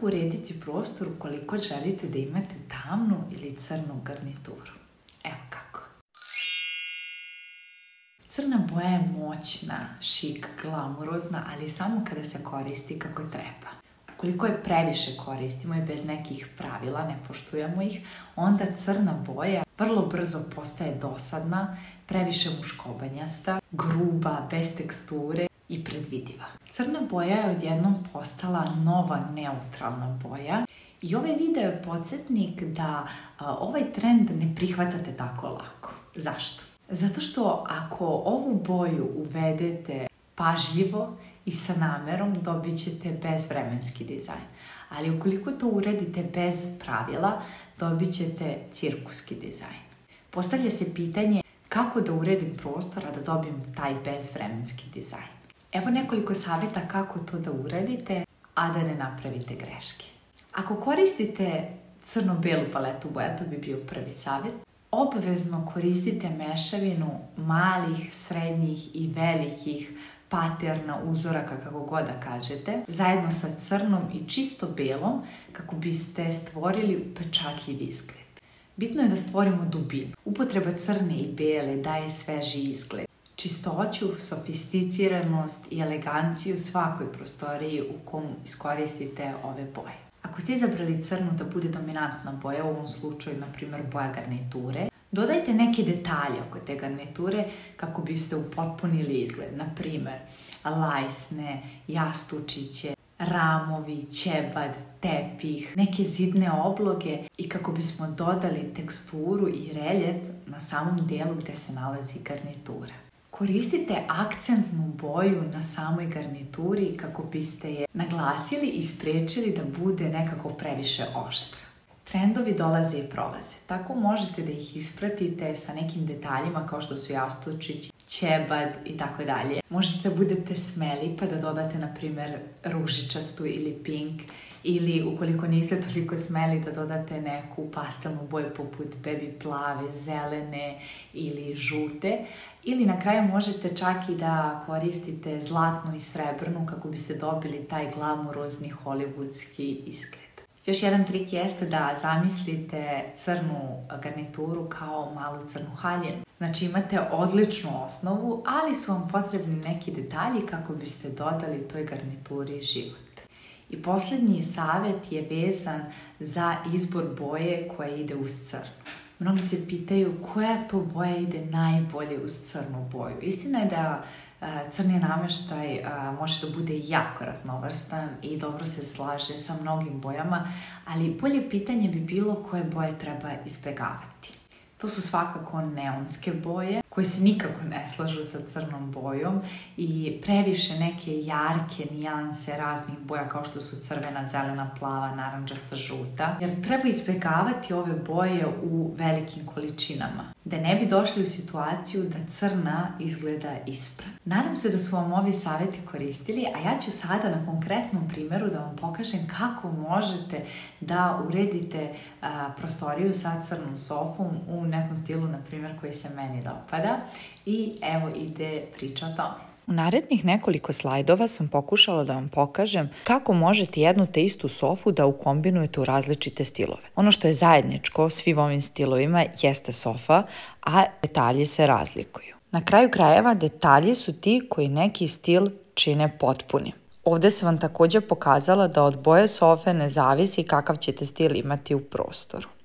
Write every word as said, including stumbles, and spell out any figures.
Kako urediti prostor ukoliko želite da imate tamnu ili crnu garnituru? Evo kako. Crna boja je moćna, šik, glamurozna, ali samo kada se koristi kako treba. Ukoliko je previše koristimo i bez nekih pravila, ne poštujemo ih, onda crna boja vrlo brzo postaje dosadna, previše muškobanjasta, gruba, bez teksture i predvidiva. Crna boja je odjednom postala nova neutralna boja i ovaj video je podsjetnik da a, ovaj trend ne prihvatate tako lako. Zašto? Zato što ako ovu boju uvedete pažljivo i sa namerom, dobit ćete bezvremenski dizajn. Ali ukoliko to uredite bez pravila, dobit ćete cirkuski dizajn. Postavlja se pitanje kako da uredim prostor, a da dobijem taj bezvremenski dizajn. Evo nekoliko savjeta kako to da uradite, a da ne napravite greške. Ako koristite crno-belu paletu boja, to bi bio prvi savjet. Obavezno koristite mešavinu malih, srednjih i velikih paterna, uzoraka, kako god da kažete, zajedno sa crnom i čisto belom, kako biste stvorili upečatljiv izgled. Bitno je da stvorimo dubinu. Upotreba crne i bele daje sveži izgled, čistoću, sofisticiranost i eleganciju svakoj prostoriji u kom iskoristite ove boje. Ako ste izabrali crnu da bude dominantna boja, u ovom slučaju, na primjer, boja garniture, dodajte neke detalje oko te garniture kako biste upotpunili izgled. Na primjer, lajsne, jastučiće, ramovi, ćebad, tepih, neke zidne obloge i kako bismo dodali teksturu i reljef na samom delu gde se nalazi garnitura. Koristite akcentnu boju na samoj garnituri kako biste je naglasili i spriječili da bude nekako previše oštra. Trendovi dolaze i prolaze, tako možete da ih ispratite sa nekim detaljima kao što su jastučić, ćebad i tako dalje. Možete da budete smeli pa da dodate, na primjer, ružičastu ili pink, ili ukoliko niste toliko smeli da dodate neku pastelnu boju poput baby plave, zelene ili žute. Ili na kraju možete čak i da koristite zlatnu i srebrnu kako biste dobili taj glamurozni hollywoodski izgled. Još jedan trik jeste da zamislite crnu garnituru kao malu crnu haljinu. Znači imate odličnu osnovu, ali su vam potrebni neki detalji kako biste dodali toj garnituri život. I posljednji savjet je vezan za izbor boje koja ide uz crnu. Mnogi se pitaju koja to boja ide najbolje uz crnu boju. Istina je da crni namještaj može da bude jako raznovrstan i dobro se slaže sa mnogim bojama, ali bolje pitanje bi bilo koje boje treba izbjegavati. To su svakako neonske boje koje se nikako ne slažu sa crnom bojom i previše neke jarke nijanse raznih boja kao što su crvena, zelena, plava, narančasta, žuta. Jer treba izbjegavati ove boje u velikim količinama, da ne bi došli u situaciju da crna izgleda isprana. Nadam se da su vam ovi savjeti koristili, a ja ću sada na konkretnom primjeru da vam pokažem kako možete da uredite a, prostoriju sa crnom sofom u nekom stilu, na primjer, koji se meni dopada. I evo ide priča o tome. U narednih nekoliko slajdova sam pokušala da vam pokažem kako možete jednu te istu sofu da ukombinujete u različite stilove. Ono što je zajedničko svim ovim stilovima jeste sofa, a detalji se razlikuju. Na kraju krajeva detalji su ti koji neki stil čine potpunim. Ovdje sam vam također pokazala da od boje sofe ne zavisi kakav ćete stil imati u prostoru.